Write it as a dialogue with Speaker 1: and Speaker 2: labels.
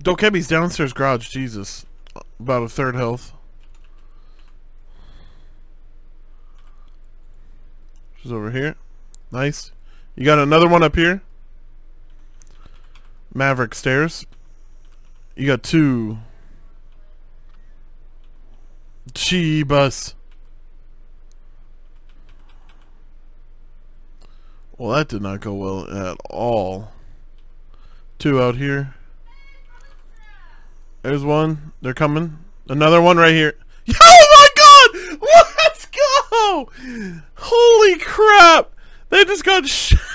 Speaker 1: Dokebi's downstairs garage. Jesus. About a third health. She's over here. Nice. You got another one up here. Maverick stairs. You got two. Jeebus. Well, that did not go well at all. Two out here. There's one. They're coming. Another one right here. Oh my god! Let's go! Holy crap! They just got shot.